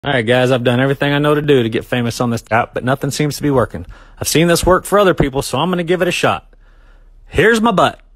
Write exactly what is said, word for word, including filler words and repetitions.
All right, guys, I've done everything I know to do to get famous on this app, but nothing seems to be working. I've seen this work for other people, so I'm going to give it a shot. Here's my butt.